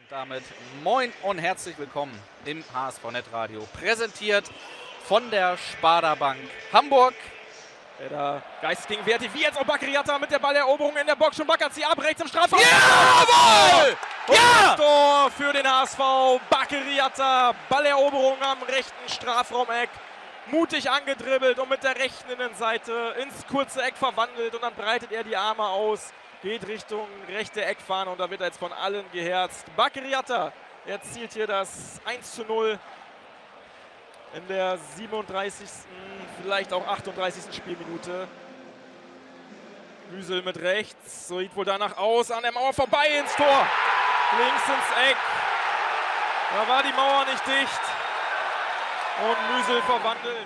Damit moin und herzlich willkommen im HSV Netradio. Präsentiert von der Sparda Bank Hamburg. Der geistigen Werte, wie jetzt auch Bakary mit der Balleroberung in der Box. Schon backert sie ab, rechts im Strafraum. Jawohl! Ja! Tor für den HSV. Bakary, Balleroberung am rechten Strafraumeck. Mutig angedribbelt und mit der rechten Innenseite ins kurze Eck verwandelt. Und dann breitet er die Arme aus, geht Richtung rechte Eckfahne und da wird er jetzt von allen geherzt. Bakary erzielt hier das 1:0 in der 37., vielleicht auch 38. Spielminute. Müsel mit rechts, so sieht wohl danach aus, an der Mauer vorbei ins Tor. Links ins Eck, da war die Mauer nicht dicht und Müsel verwandelt.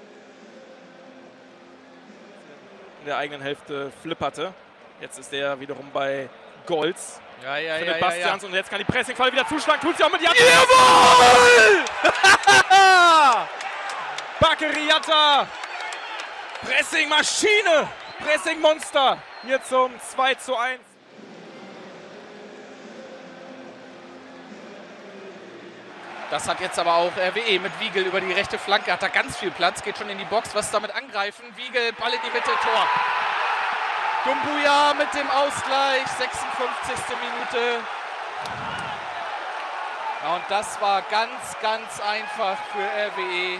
In der eigenen Hälfte flipperte. Jetzt ist er wiederum bei Golz. Ja. Bastians und jetzt kann die Pressingfalle wieder zuschlagen. Tut sie auch mit die Hand. Jawohl! Bakary, Pressingmaschine, Pressingmonster. Hier zum 2:1. Das hat jetzt aber auch RWE mit Wiegel über die rechte Flanke. Hat da ganz viel Platz, geht schon in die Box. Was damit angreifen? Wiegel, Ball in die Mitte, Tor. Doumbouya mit dem Ausgleich, 56. Minute. Ja, und das war ganz einfach für RWE.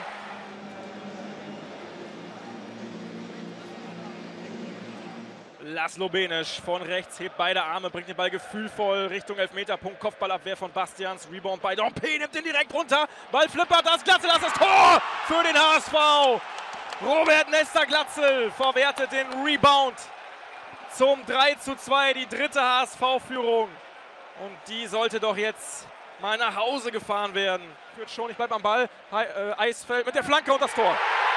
Laszlo Benisch von rechts, hebt beide Arme, bringt den Ball gefühlvoll Richtung Elfmeterpunkt. Kopfballabwehr von Bastians, Rebound bei Dompe, nimmt ihn direkt runter. Ball flippert, das Glatzel, das ist Tor für den HSV. Robert Nesta Glatzel verwertet den Rebound zum 3:2, die dritte HSV-Führung. Und die sollte doch jetzt mal nach Hause gefahren werden. Führt schon, ich bleibe am Ball. Eisfeld mit der Flanke und das Tor.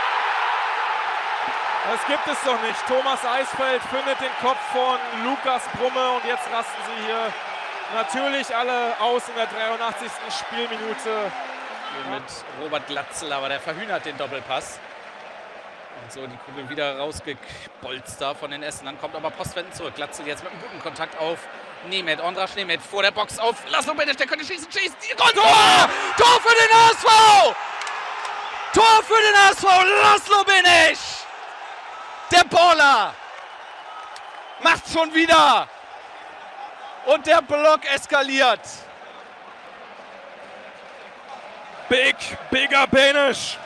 Das gibt es doch nicht. Thomas Eisfeld findet den Kopf von Lukas Brumme und jetzt rasten sie hier natürlich alle aus in der 83. Spielminute. Mit Robert Glatzel, aber der verhühnert den Doppelpass. Und so die Kugel wieder rausgebolzt da von den Essen. Dann kommt aber Postwenden zurück. Glatzel jetzt mit einem guten Kontakt auf Nemeth. Ondrasch Nemeth vor der Box auf Laszlo Benisch. Der könnte schießen. Tor! Tor für den HSV! Tor für den HSV! Laszlo Benisch! Der Baller macht schon wieder. Und der Block eskaliert. Bigger Benisch.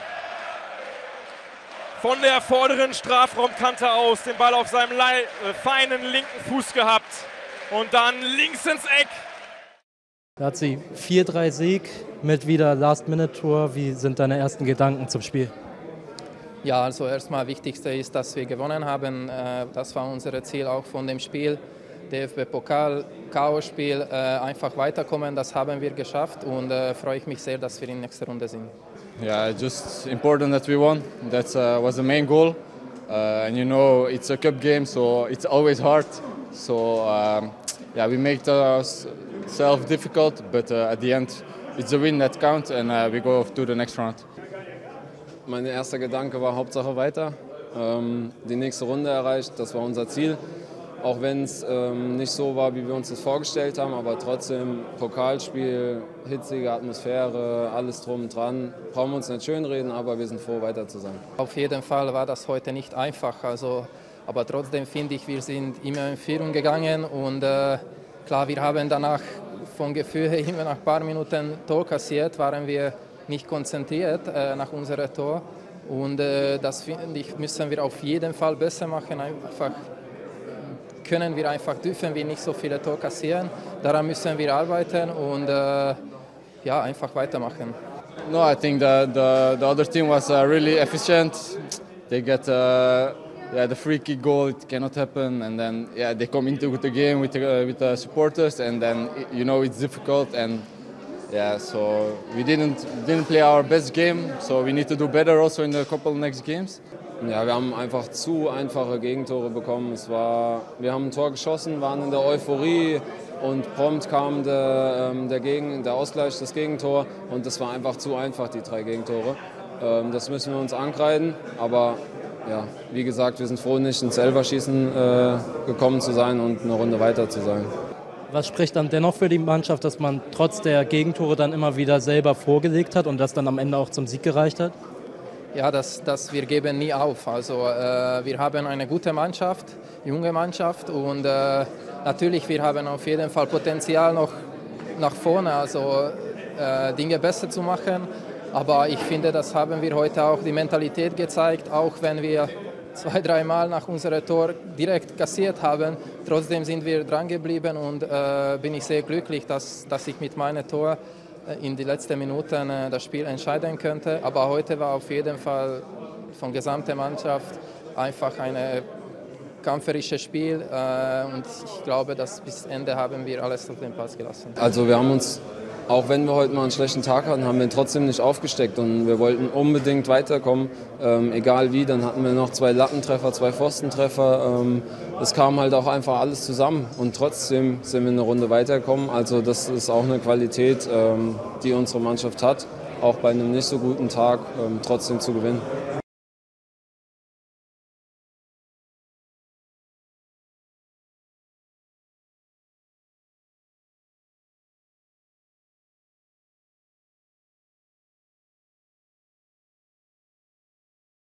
Von der vorderen Strafraumkante aus den Ball auf seinem feinen linken Fuß gehabt. Und dann links ins Eck. Da hat sie 4:3 Sieg mit wieder Last-Minute-Tor. Wie sind deine ersten Gedanken zum Spiel? Ja, also erstmal Wichtigste ist, dass wir gewonnen haben. Das war unser Ziel auch von dem Spiel. DFB-Pokal, K.O.-Spiel, einfach weiterkommen, das haben wir geschafft und freue ich mich sehr, dass wir in der nächsten Runde sind. Yeah, just important that we won. That was the main goal. And you know, it's a cup game, so it's always hard. So yeah, we make ourselves difficult, but at the end, it's a win that counts, and we go to the next round. Mein erster Gedanke war Hauptsache weiter, die nächste Runde erreicht, das war unser Ziel. Auch wenn es nicht so war, wie wir uns das vorgestellt haben, aber trotzdem Pokalspiel, hitzige Atmosphäre, alles drum und dran. Brauchen wir uns nicht schönreden, aber wir sind froh, weiter zu sein. Auf jeden Fall war das heute nicht einfach, aber trotzdem finde ich, wir sind immer in Führung gegangen und klar, wir haben danach vom Gefühl her immer nach ein paar Minuten Tor kassiert, waren wir nicht konzentriert nach unserem Tor und das finde ich, müssen wir auf jeden Fall besser machen. Dürfen wir nicht so viele Tore kassieren. Daran müssen wir arbeiten und ja, einfach weitermachen. No, I think the other team was really efficient. They get the free kick goal, it cannot happen, and then they come into the game with the supporters, and then you know it's difficult, and so we didn't play our best game, so we need to do better also in the couple next games. Ja, wir haben einfach zu einfache Gegentore bekommen. Wir haben ein Tor geschossen, waren in der Euphorie und prompt kam der Ausgleich, das Gegentor und das war einfach zu einfach, die 3 Gegentore. Das müssen wir uns ankreiden, aber ja, wie gesagt, wir sind froh, nicht ins Elferschießen gekommen zu sein und eine Runde weiter zu sein. Was spricht dann dennoch für die Mannschaft, dass man trotz der Gegentore dann immer wieder selber vorgelegt hat und das dann am Ende auch zum Sieg gereicht hat? Ja, wir geben nie auf. Also wir haben eine gute Mannschaft, junge Mannschaft und natürlich wir haben auf jeden Fall Potenzial noch nach vorne, also Dinge besser zu machen. Aber ich finde, das haben wir heute auch die Mentalität gezeigt, auch wenn wir 2-3 Mal nach unserem Tor direkt kassiert haben. Trotzdem sind wir dran geblieben und bin ich sehr glücklich, dass ich mit meinem Tor in die letzten Minuten das Spiel entscheiden könnte. Aber heute war auf jeden Fall von der gesamten Mannschaft einfach ein kämpferisches Spiel und ich glaube, dass bis Ende haben wir alles auf den Platz gelassen. Also wir haben uns, auch wenn wir heute mal einen schlechten Tag hatten, haben wir trotzdem nicht aufgesteckt und wir wollten unbedingt weiterkommen, egal wie. Dann hatten wir noch 2 Lattentreffer, 2 Pfostentreffer. Es kam halt auch einfach alles zusammen und trotzdem sind wir eine Runde weitergekommen. Also das ist auch eine Qualität, die unsere Mannschaft hat, auch bei einem nicht so guten Tag trotzdem zu gewinnen.